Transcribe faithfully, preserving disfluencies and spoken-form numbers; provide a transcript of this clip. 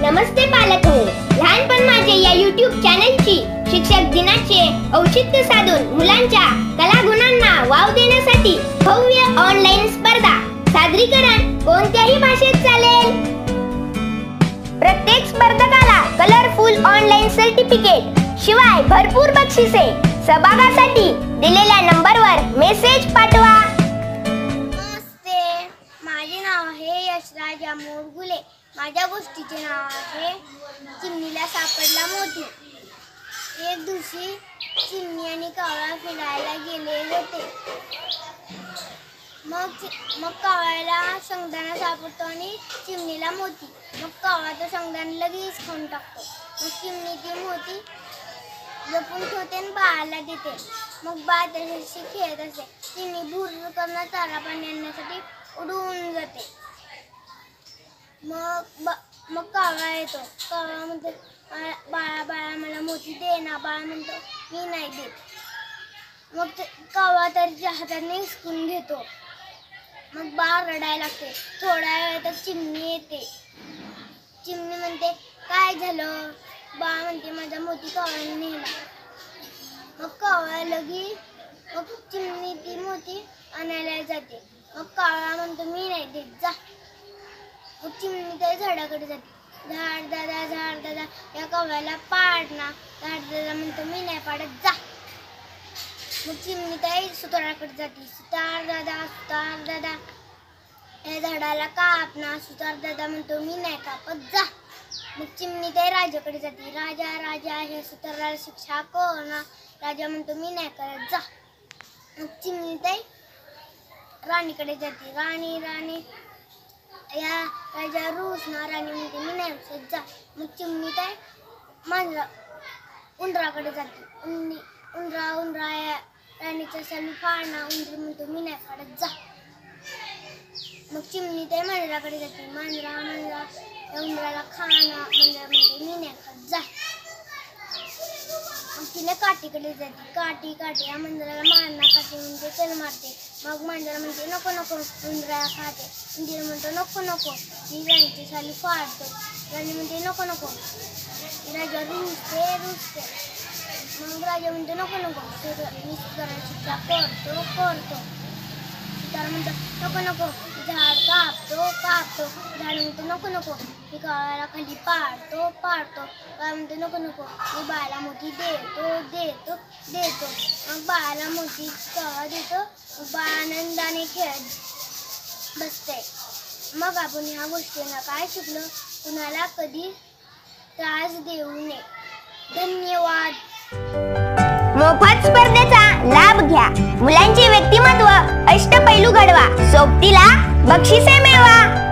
नमस्ते पालक हो. लहानपण माझे या यूट्यूब चॅनलची शिक्षक दिनाचे औचित्य साधून मुलांच्या कलागुणांना वाव देण्यासाठी भव्य ऑनलाईन स्पर्धा. सादरीकरण कोणत्याही भाषेत चालेल. प्रत्येक स्पर्धकाला कलरफुल ऑनलाईन सर्टिफिकेट शिवाय भरपूर बक्षिसे. सहभागासाठी दिलेल्या नंबरवर मेसेज पाठवा. नमस्ते, माझे नाव आहे यशराज अमोल गुले. माझ्या गोष्टीचे नाव आहे चिमणीला सापडला मोती. एक दिवशी चिमणी आणि कावळा फिरायला गेले होते. मग मग कावळ्याला शेंगदाणा सापडतो आणि चिमणीला मोती. मग कावळा तो शेंगदाणा लगेच खाऊन टाकतो. मग चिमणी ती मोती जपून ठेवते आणि बाळाला देते. मग बाळ त्याच्याशी खेळत असते. चिमणी भूर करून चारा पाणी आणण्यासाठी उडून जाते. मग मग कावळा येतो. कावळा म्हणतो, बाळा बाळा मला मोती दे ना. बाळा म्हणतो, मी नाही देत. मग कावळा त्याच्या हाताने हिसकून घेतो. मग बाळ रडायला लागते. थोड्या वेळात चिमणी येते. चिमणी म्हणते, काय झालं. बाळ म्हणते, माझा मोती कावळ्याने नेला. मग कावळा लगी मग चिमणी ती मोती आणायला जाते. मग कावळा म्हणतो, मी नाही देत, जा. मग चिमणी त्या झाडाकडे जाते. झाड दादा झाड दादा या कावळ्याला पाड ना. झाड दादा म्हणतो, मी नाही पाडत, जा. मग चिमणी त्या सुताराकडे जाते. सुतार दादा सुतार दादा या झाडाला काप ना. सुतार दादा म्हणतो, मी नाही कापत, जा. मग चिमणी त्या राजाकडे जाते. राजा राजा हे सुताराला शिक्षा कर ना. राजा म्हणतो, मी नाही करत, जा. मग चिमणी त्या राणीकडे जाते. राणी राणी या राजा रूस ना. राणी म्हणते, मी नाही रूसत, जा. मग चिमणी त्या मांजरा उंदराकडे जाते. उंदी उंदरा उंदरा या राणीचा साली फाड ना. उंदीर म्हणतो, मी नाही फाडत, जा. मग चिमणी त्या मांजराकडे जाते. मांजरा मांजरा या उंदराला खा ना. मांजरा म्हणते, मी नाही खात, जा. मग तिने काठीकडे जाते. काठी काठी या मांजराला मारना. काठी म्हणते, चल मारते. मग मांजरा म्हणते, नको नको उंदराला खाते. उंदीर म्हणतो, नको नको मी राणीची साली फाडतो. राणी म्हणते, नको नको. राजा रुसते रुसते. मग राजा म्हणतो, नको नको मी सुताराला शिक्षा करतो करतो. सुतार म्हणतो, नको नको झाड कापतो कापतो. झाड म्हणतो, नको नको मी कावळ्याला खाली पाडतो पाडतो. कावळा म्हणतो, नको नको मी बाळाला मोती देतो देतो देतो. मग बाळाला मोती कावळा देतो. मग बाळ आनंदाने खेळत बसते. मग आपण ह्या गोष्टींना काय शिकलो. कुणाला कधी त्रास देऊ नये. धन्यवाद. मोफत स्पर्धेचा लाभ घ्या. मुलांचे व्यक्तिमत्व अष्टपैलू घडवा. सोबतीला बक्षिसे मिळवा.